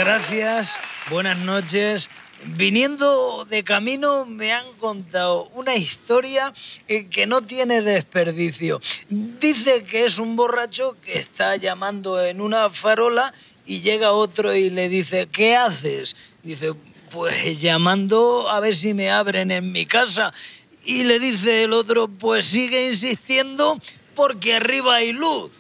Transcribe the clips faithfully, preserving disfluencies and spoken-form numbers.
gracias, buenas noches. Viniendo de camino me han contado una historia que no tiene desperdicio. Dice que es un borracho que está llamando en una farola y llega otro y le dice, ¿qué haces? Dice, pues llamando a ver si me abren en mi casa. Y le dice el otro, pues sigue insistiendo porque arriba hay luz.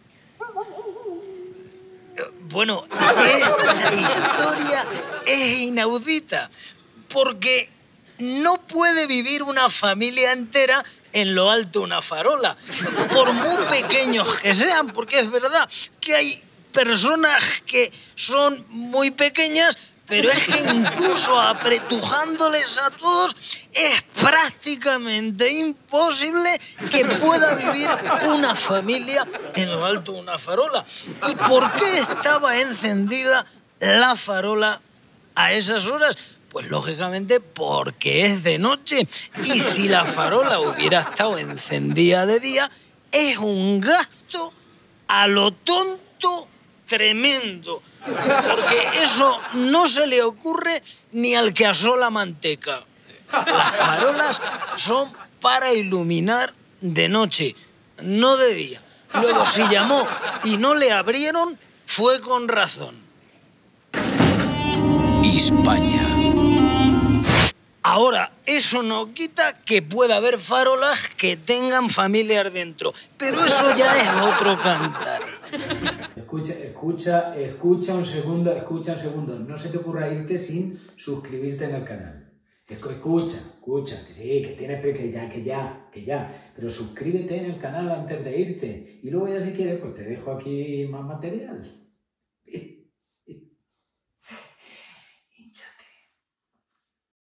Bueno, esta historia es inaudita, porque no puede vivir una familia entera en lo alto de una farola, por muy pequeños que sean, porque es verdad que hay personas que son muy pequeñas, pero es que incluso apretujándoles a todos es prácticamente imposible que pueda vivir una familia en lo alto de una farola. ¿Y por qué estaba encendida la farola a esas horas? Pues lógicamente porque es de noche. Y si la farola hubiera estado encendida de día, es un gasto a lo tonto tremendo, porque eso no se le ocurre ni al que asó la manteca. Las farolas son para iluminar de noche, no de día. Luego, si llamó y no le abrieron, fue con razón. Hispania. Ahora, eso no quita que pueda haber farolas que tengan familias dentro, pero eso ya es otro cantar. Escucha, escucha, escucha un segundo, escucha un segundo. No se te ocurra irte sin suscribirte en el canal. Escucha, escucha, que sí, que tienes que ya, que ya, que ya. Pero suscríbete en el canal antes de irte. Y luego ya si quieres, pues te dejo aquí más material.